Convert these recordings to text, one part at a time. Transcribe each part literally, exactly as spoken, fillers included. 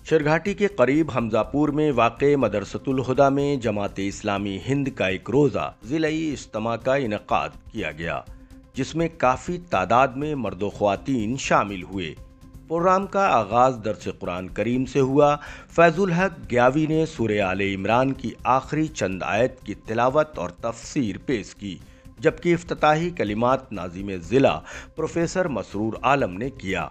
شرگھاٹی کے قریب حمزہ پور میں واقع مدرسۃ الہدیٰ میں جماعت اسلامی ہند کا ایک روزہ ضلعی اجتماع کا انعقاد کیا گیا، جس میں کافی تعداد میں مرد و خواتین شامل ہوئے۔ پروگرام کا آغاز درس قرآن کریم سے ہوا۔ فیض الحق گیاوی نے سورہ آل عمران کی آخری چند آیت کی تلاوت اور تفسیر پیش کی، جبکہ افتتاحی کلمات ناظم ضلع پروفیسر مسرور عالم نے کیا۔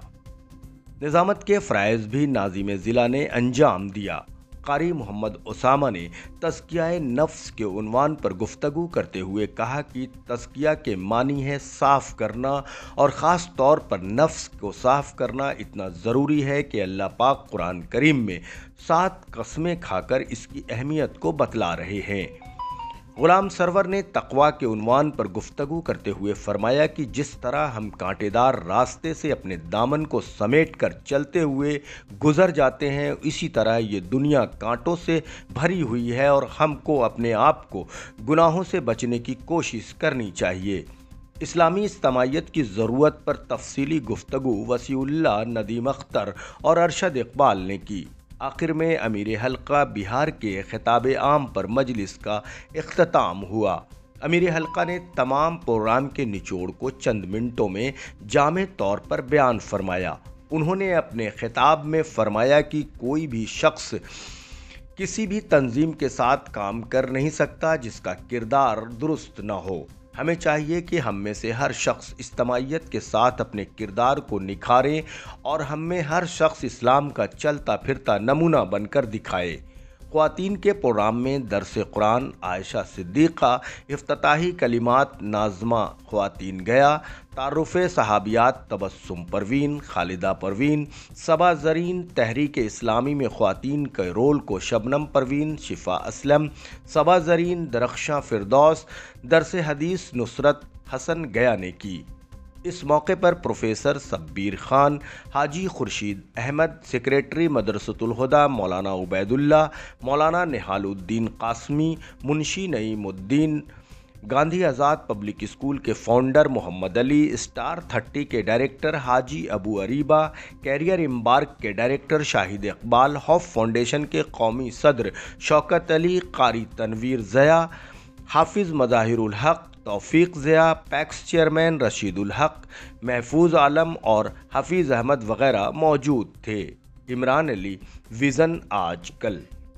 نظامت کے فرائض بھی ناظم ضلع نے انجام دیا۔ قاری محمد اسامہ نے تزکیہ نفس کے عنوان پر گفتگو کرتے ہوئے کہا کہ تزکیہ کے معنی ہے صاف کرنا، اور خاص طور پر نفس کو صاف کرنا اتنا ضروری ہے کہ اللہ پاک قرآن کریم میں سات قسمیں کھا کر اس کی اہمیت کو بتلا رہے ہیں۔ غلام سرور نے تقویٰ کے عنوان پر گفتگو کرتے ہوئے فرمایا کہ جس طرح ہم کانٹے دار راستے سے اپنے دامن کو سمیٹ کر چلتے ہوئے گزر جاتے ہیں، اسی طرح یہ دنیا کانٹوں سے بھری ہوئی ہے اور ہم کو اپنے آپ کو گناہوں سے بچنے کی کوشش کرنی چاہیے۔ اسلامی اجتماعیت کی ضرورت پر تفصیلی گفتگو وسیع اللہ ندیم اختر اور ارشد اقبال نے کی۔ آخر میں امیر حلقہ بہار کے خطاب عام پر مجلس کا اختتام ہوا۔ امیر حلقہ نے تمام پروگرام کے نچوڑ کو چند منٹوں میں جامع طور پر بیان فرمایا۔ انہوں نے اپنے خطاب میں فرمایا کہ کوئی بھی شخص کسی بھی تنظیم کے ساتھ کام کر نہیں سکتا جس کا کردار درست نہ ہو۔ ہمیں چاہیے کہ ہم میں سے ہر شخص اجتماعیت کے ساتھ اپنے کردار کو نکھارے اور ہم میں ہر شخص اسلام کا چلتا پھرتا نمونہ بن کر دکھائے۔ خواتین کے پروگرام میں درس قرآن عائشہ صدیقہ، افتتاحی کلمات ناظمہ خواتین گیا، تعارف صحابیات تبسم پروین، خالدہ پروین، صبا زرین، تحریک اسلامی میں خواتین کے رول کو شبنم پروین، شفا اسلم، صبا زرین، درخشاں فردوس، درس حدیث نصرت حسن گیا نے کی۔ اس موقع پر پروفیسر شبیر خان، حاجی خورشید احمد، سیکریٹری مدرسۃ الہدیٰ مولانا عبید اللہ، مولانا نہال الدین Qasmi, Munshi Naimuddin, Gandhi Azad public school کے founder Mohammad Ali, Star thirty کے director Haji Abu Areeba, career embark کے director Shahid Iqbal, Hope Foundation کے قومی صدر شوکت علی، قاری تنویر ضیاء، حافظ مظاہر الحق، توفیق ضیاء، پیکس چیئرمین رشید الحق، محفوظ عالم اور حفیظ احمد وغیرہ موجود تھے۔ عمران علی، ویژن آج کل۔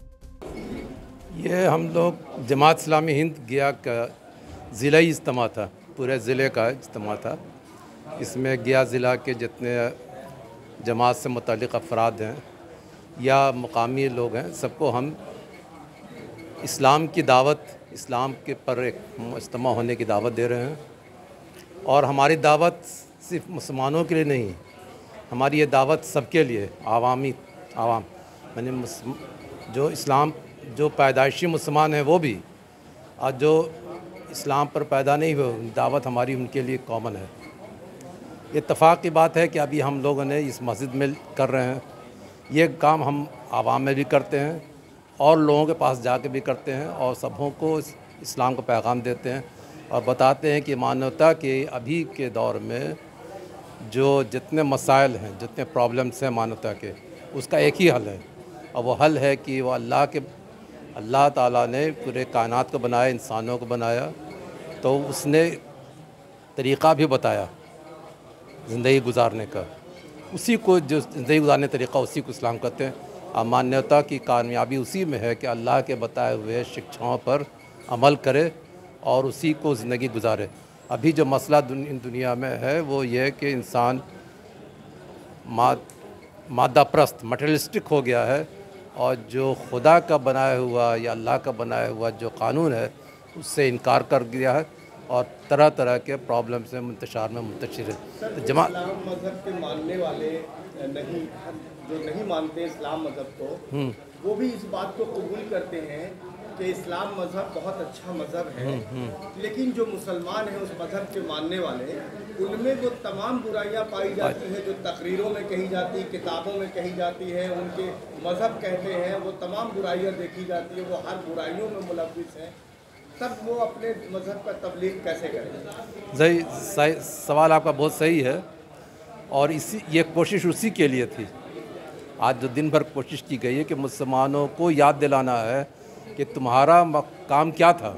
یہ ہم لوگ جماعت اسلامی ہند گیا کا ضلعی اجتماع تھا، پورے ضلع کا اجتماع تھا۔ اس میں گیا ضلع کے جتنے جماعت سے متعلق افراد ہیں یا مقامی لوگ ہیں، سب کو ہم اسلام کی دعوت، اسلام کے پر ایک اجتماع ہونے کی دعوت دے رہے ہیں۔ اور ہماری دعوت صرف مسلمانوں کے لیے نہیں، ہماری یہ دعوت سب کے لیے، عوامی عوام یعنی جو اسلام جو پیدائشی مسلمان ہیں وہ بھی، اور جو اسلام پر پیدا نہیں ہوئے، دعوت ہماری ان کے لیے کامن ہے۔ اتفاق کی بات ہے کہ ابھی ہم لوگوں نے اس مسجد میں کر رہے ہیں، یہ کام ہم عوام میں بھی کرتے ہیں اور لوگوں کے پاس جا کے بھی کرتے ہیں، اور سبوں کو اسلام کا پیغام دیتے ہیں اور بتاتے ہیں کہ مانوتا کے ابھی کے دور میں جو جتنے مسائل ہیں، جتنے پرابلمس ہیں مانوتا کے، اس کا ایک ہی حل ہے، اور وہ حل ہے کہ وہ اللہ کے اللہ تعالیٰ نے پورے کائنات کو بنایا، انسانوں کو بنایا، تو اس نے طریقہ بھی بتایا زندگی گزارنے کا، اسی کو جو زندگی گزارنے طریقہ اسی کو اسلام کہتے ہیں۔ اور مانوتا کی کامیابی اسی میں ہے کہ اللہ کے بتائے ہوئے شکشاؤں پر عمل کرے اور اسی کو زندگی گزارے۔ ابھی جو مسئلہ دنیا میں ہے وہ یہ ہے کہ انسان مادہ پرست، مٹیریلسٹک ہو گیا ہے، اور جو خدا کا بنایا ہوا یا اللہ کا بنایا ہوا جو قانون ہے اس سے انکار کر دیا ہے، اور طرح طرح کے پرابلم سے منتشار میں منتشر ہے۔ جماعت اسلام مذہب کے ماننے والے نہیں، جو نہیں مانتے اسلام مذہب کو، وہ بھی اس بات کو قبول کرتے ہیں کہ اسلام مذہب بہت اچھا مذہب ہے، لیکن جو مسلمان ہیں اس مذہب کے ماننے والے، ان میں وہ تمام برائیاں پائی جاتی ہیں جو تقریروں میں کہی جاتی، کتابوں میں کہی جاتی ہے، ان کے مذہب کہتے ہیں، وہ تمام برائیاں دیکھی جاتی ہیں، وہ ہر برائیوں میں ملوث ہیں، تب وہ اپنے مذہب کا تبلیغ کیسے کریں؟ صحیح سوال آپ کا بہت صحیح ہے، اور اسی یہ کوشش اسی کے لیے تھی آج جو دن بھر کوشش کی گئی ہے کہ مسلمانوں کو یاد دلانا ہے کہ تمہارا کام کیا تھا.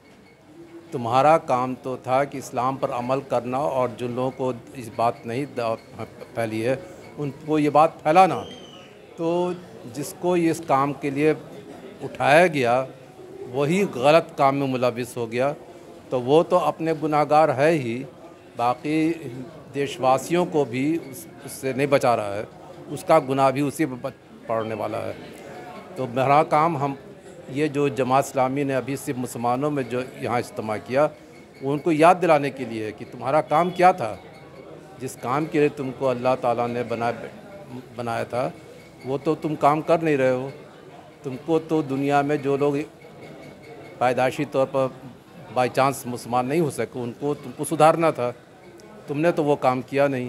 تمہارا کام تو تھا کہ اسلام پر عمل کرنا اور جن لوگوں کو اس بات نہیں پھیلی ہے ان کو یہ بات پھیلانا. تو جس کو اس کام کے لیے اٹھایا گیا وہی غلط کام میں ملوث ہو گیا تو وہ تو اپنے گناہ گار ہے ہی، باقی دیش واسیوں کو بھی اس اس سے نہیں بچا رہا ہے، اس کا گناہ بھی اسی پہ پڑنے والا ہے. تو میرا کام ہم یہ جو جماعت اسلامی نے ابھی صرف مسلمانوں میں جو یہاں اجتماع کیا وہ ان کو یاد دلانے کے لیے ہے کہ تمہارا کام کیا تھا، جس کام کے لیے تم کو اللہ تعالیٰ نے بنا بنایا تھا وہ تو تم کام کر نہیں رہے ہو. تم کو تو دنیا میں جو لوگ پیدائشی طور پر بائی چانس مسلمان نہیں ہو سکے ان کو تم کو سدھارنا تھا، تم نے تو وہ کام کیا نہیں.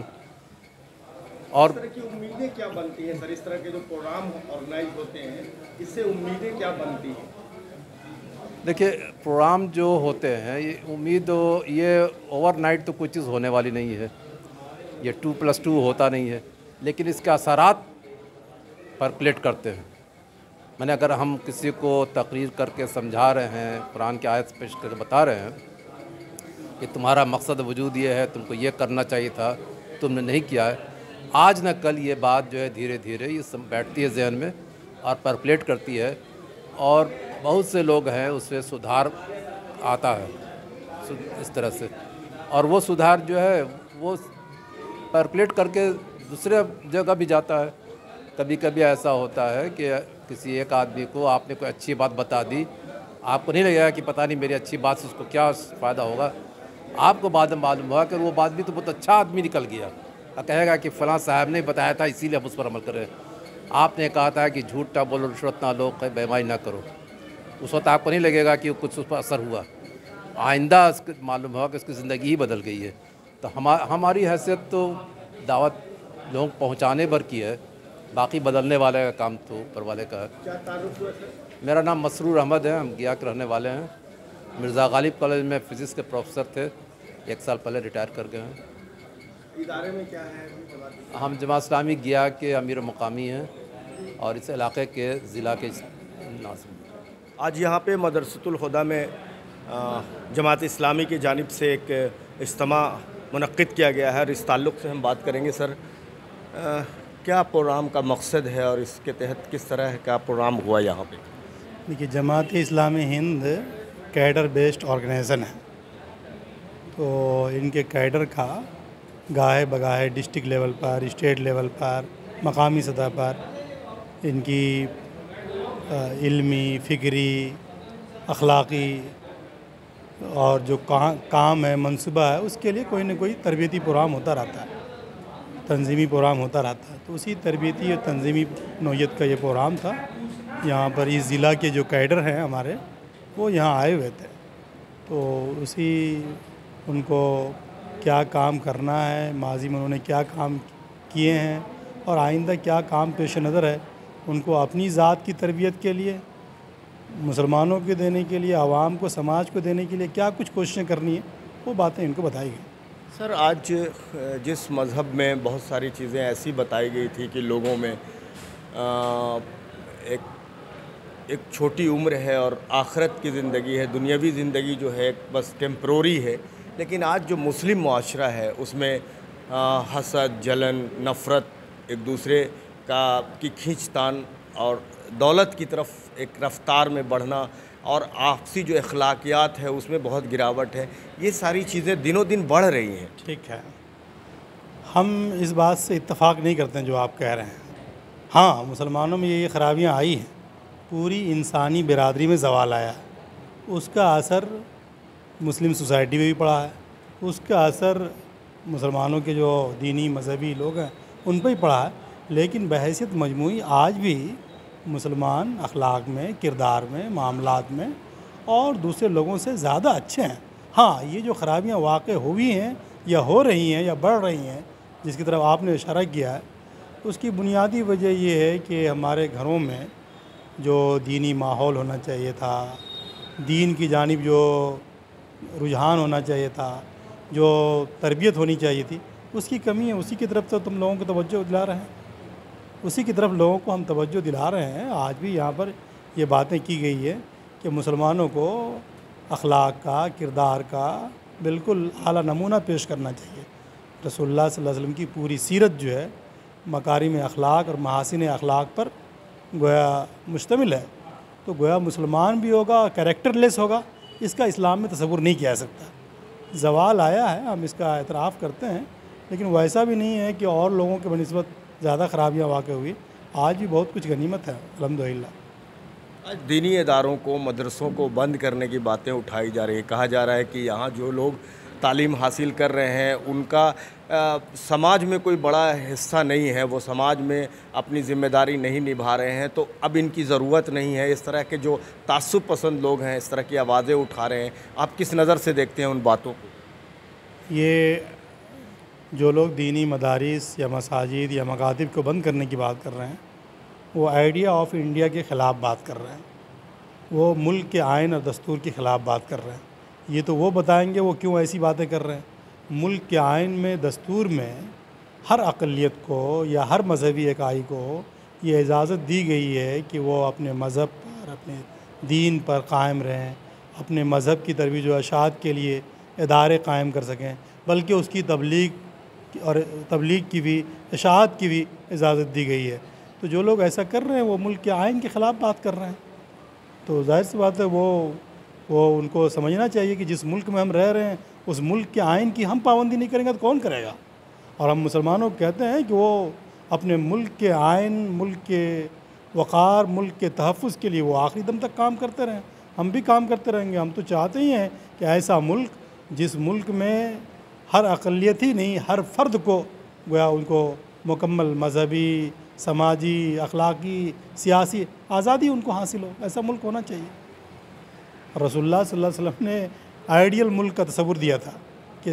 اور اس طرح کی امیدیں کیا بنتی ہیں سر؟ اس طرح کے جو پروگرام آرگنائز ہوتے ہیں اس سے امیدیں کیا بنتی ہیں؟ دیکھیے پروگرام جو ہوتے ہیں یہ امید یہ اوور نائٹ تو کوئی چیز ہونے والی نہیں ہے، یہ ٹو پلس ٹو ہوتا نہیں ہے، لیکن اس کے اثرات پرکولیٹ کرتے ہیں. میں نے اگر ہم کسی کو تقریر کر کے سمجھا رہے ہیں، قرآن کی آیت پیش کر کے بتا رہے ہیں کہ تمہارا مقصد وجود یہ ہے، تم کو یہ کرنا چاہیے تھا، تم نے نہیں کیا ہے، آج نہ کل یہ بات جو ہے دھیرے دھیرے یہ بیٹھتی ہے ذہن میں اور پرکولیٹ کرتی ہے اور بہت سے لوگ ہیں اس سے سدھار آتا ہے اس طرح سے. اور وہ سدھار جو ہے وہ پرکولیٹ کر کے دوسرے جگہ بھی جاتا ہے. کبھی کبھی ایسا ہوتا ہے کہ کسی ایک آدمی کو آپ نے کوئی اچھی بات بتا دی، آپ کو نہیں لگے گا کہ پتہ نہیں میری اچھی بات سے اس کو کیا فائدہ ہوگا، آپ کو بعد میں معلوم ہوا کہ وہ بات بھی تو بہت اچھا آدمی نکل گیا. کہے گا کہ فلاں صاحب نے بتایا تھا اسی لیے ہم اس پر عمل کریں. آپ نے کہا تھا کہ جھوٹ نہ بولو، رشوت نہ لو، بے ایمانی نہ کرو. اس وقت آپ کو نہیں لگے گا کہ کچھ اس پر اثر ہوا، آئندہ اس کو معلوم ہوا کہ اس کی زندگی ہی بدل گئی ہے. تو ہماری حیثیت تو دعوت لوگوں کو پہنچانے بھر کی ہے، باقی بدلنے والے کا کام تو اوپر والے کا ہے. کیا تعارف ہوا سر؟ میرا نام مسرور احمد ہے، ہم گیا کے رہنے والے ہیں. مرزا غالب کالج میں فزکس کے پروفیسر تھے، ایک سال پہلے ریٹائر کر گئے ہیں. ادارے میں کیا ہے؟ ہم جماعت اسلامی گیا کے امیر مقامی ہیں اور اس علاقے کے ضلع کے ناظم. آج یہاں پہ مدرسۃ الہدیٰ میں جماعت اسلامی کی جانب سے ایک اجتماع منعقد کیا گیا ہے اور اس تعلق سے ہم بات کریں گے. سر کیا پروگرام کا مقصد ہے اور اس کے تحت کس طرح کا پروگرام ہوا یہاں پہ؟ دیکھیے Jamaat Islami Hind cadre based organization ہے، تو ان کے کیڈر کا گاہے بگاہے ڈسٹرکٹ لیول پر، اسٹیٹ لیول پر، مقامی سطح پر ان کی علمی، فکری، اخلاقی اور جو کام ہے، منصوبہ ہے، اس کے لیے کوئی نہ کوئی تربیتی پروگرام ہوتا رہتا ہے، تنظیمی پروگرام ہوتا رہتا ہے. تو اسی تربیتی اور تنظیمی نوعیت کا یہ پروگرام تھا. یہاں پر اس ضلع کے جو کیڈر ہیں ہمارے وہ یہاں آئے ہوئے تھے، تو اسی ان کو کیا کام کرنا ہے، ماضی میں انہوں نے کیا کام کیے ہیں اور آئندہ کیا کام پیش نظر ہے، ان کو اپنی ذات کی تربیت کے لیے، مسلمانوں کو دینے کے لیے، عوام کو، سماج کو دینے کے لیے کیا کچھ کوششیں کرنی ہیں، وہ باتیں ان کو بتائی گئی. سر آج جس مذہب میں بہت ساری چیزیں ایسی بتائی گئی تھی کہ لوگوں میں ایک ایک چھوٹی عمر ہے اور آخرت کی زندگی ہے، دنیاوی زندگی جو ہے بس ٹیمپروری ہے، لیکن آج جو مسلم معاشرہ ہے اس میں حسد، جلن، نفرت، ایک دوسرے کا کی کھینچ تان اور دولت کی طرف ایک رفتار میں بڑھنا اور آپسی جو اخلاقیات ہے اس میں بہت گراوٹ ہے، یہ ساری چیزیں دنوں دن بڑھ رہی ہیں. ٹھیک ہے، ہم اس بات سے اتفاق نہیں کرتے ہیں جو آپ کہہ رہے ہیں. ہاں مسلمانوں میں یہ خرابیاں آئی ہیں، پوری انسانی برادری میں زوال آیا ہے، اس کا اثر مسلم سوسائٹی میں بھی پڑا ہے، اس کا اثر مسلمانوں کے جو دینی مذہبی لوگ ہیں ان پہ ہی پڑا ہے. لیکن بحیثیت مجموعی آج بھی مسلمان اخلاق میں، کردار میں، معاملات میں اور دوسرے لوگوں سے زیادہ اچھے ہیں. ہاں یہ جو خرابیاں واقع ہوئی ہیں یا ہو رہی ہیں یا بڑھ رہی ہیں جس کی طرف آپ نے اشارہ کیا ہے، اس کی بنیادی وجہ یہ ہے کہ ہمارے گھروں میں جو دینی ماحول ہونا چاہیے تھا، دین کی جانب جو رجحان ہونا چاہیے تھا، جو تربیت ہونی چاہیے تھی، اس کی کمی ہے. اسی کی طرف تو تم لوگوں کو توجہ دلا رہے ہیں. اسی کی طرف لوگوں کو ہم توجہ دلا رہے ہیں. آج بھی یہاں پر یہ باتیں کی گئی ہے کہ مسلمانوں کو اخلاق کا، کردار کا بالکل اعلیٰ نمونہ پیش کرنا چاہیے. رسول اللہ صلی اللہ علیہ وسلم کی پوری سیرت جو ہے مکارم اخلاق اور محاسن اخلاق پر گویا مشتمل ہے. تو گویا مسلمان بھی ہوگا کریکٹر لیس ہوگا، اس کا اسلام میں تصور نہیں کیا جا سکتا. زوال آیا ہے، ہم اس کا اعتراف کرتے ہیں، لیکن ویسا بھی نہیں ہے کہ اور لوگوں کے بنسبت زیادہ خرابیاں واقع ہوئی. آج بھی بہت کچھ غنیمت ہے الحمدللہ. آج دینی اداروں کو، مدرسوں کو بند کرنے کی باتیں اٹھائی جا رہی ہیں. کہا جا رہا ہے کہ یہاں جو لوگ تعلیم حاصل کر رہے ہیں ان کا سماج میں کوئی بڑا حصہ نہیں ہے، وہ سماج میں اپنی ذمہ داری نہیں نبھا رہے ہیں، تو اب ان کی ضرورت نہیں ہے. اس طرح کے جو تعصب پسند لوگ ہیں اس طرح کی آوازیں اٹھا رہے ہیں، آپ کس نظر سے دیکھتے ہیں ان باتوں کو؟ یہ جو لوگ دینی مدارس یا مساجد یا مکاتب کو بند کرنے کی بات کر رہے ہیں وہ آئیڈیا آف انڈیا کے خلاف بات کر رہے ہیں. وہ ملک کے آئین اور دستور کے خلاف بات کر رہے ہیں. یہ تو وہ بتائیں گے وہ کیوں ایسی باتیں کر رہے ہیں. ملک کے آئین میں، دستور میں ہر اقلیت کو یا ہر مذہبی اکائی کو یہ اجازت دی گئی ہے کہ وہ اپنے مذہب پر، اپنے دین پر قائم رہیں، اپنے مذہب کی ترویج و اشاعت کے لیے ادارے قائم کر سکیں، بلکہ اس کی تبلیغ اور تبلیغ کی بھی، اشاعت کی بھی اجازت دی گئی ہے. تو جو لوگ ایسا کر رہے ہیں وہ ملک کے آئین کے خلاف بات کر رہے ہیں. تو ظاہر سی بات ہے وہ وہ ان کو سمجھنا چاہیے کہ جس ملک میں ہم رہ رہے ہیں اس ملک کے آئین کی ہم پابندی نہیں کریں گے تو کون کرے گا. اور ہم مسلمانوں کو کہتے ہیں کہ وہ اپنے ملک کے آئین، ملک کے وقار، ملک کے تحفظ کے لیے وہ آخری دم تک کام کرتے رہیں. ہم بھی کام کرتے رہیں گے. ہم تو چاہتے ہی ہیں کہ ایسا ملک جس ملک میں ہر اقلیت ہی نہیں، ہر فرد کو گویا ان کو مکمل مذہبی، سماجی، اخلاقی، سیاسی آزادی ان کو حاصل ہو. ایسا ملک ہونا چاہیے. رسول اللہ صلی اللہ علیہ وسلم نے آئیڈیل ملک کا تصور دیا تھا کہ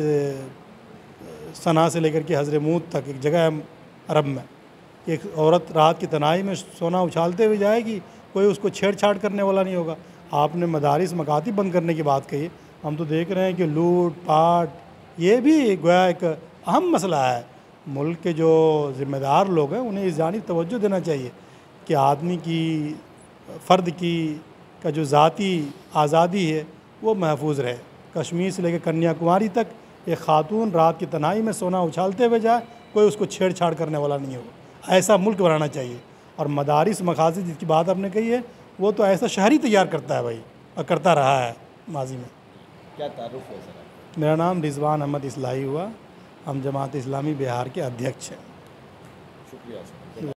صنعاء سے لے کر کے حضرموت تک ایک جگہ ہے عرب میں، ایک عورت رات کی تنہائی میں سونا اچھالتے ہوئے جائے گی، کوئی اس کو چھیڑ چھاڑ کرنے والا نہیں ہوگا. آپ نے مدارس، مکاتب بند کرنے کی بات کہی. ہم تو دیکھ رہے ہیں کہ لوٹ پاٹ یہ بھی گویا ایک اہم مسئلہ ہے. ملک کے جو ذمہ دار لوگ ہیں انہیں اس جانب توجہ دینا چاہیے کہ آدمی کی، فرد کی کا جو ذاتی آزادی ہے وہ محفوظ رہے. کشمیر سے لے کے کنیا کماری تک ایک خاتون رات کی تنہائی میں سونا اچھالتے ہوئے جائے، کوئی اس کو چھیڑ چھاڑ کرنے والا نہیں ہوگا. ایسا ملک بنانا چاہیے. اور مدارس، مقاصد جس کی بات آپ نے کہی ہے وہ تو ایسا شہری تیار کرتا ہے بھائی، اور کرتا رہا ہے ماضی میں. کیا تعارف ہے سر؟ میرا نام رضوان احمد اصلاحی ہوا. ہم جماعت اسلامی بہار کے ادھیکش ہیں. شکریہ سر.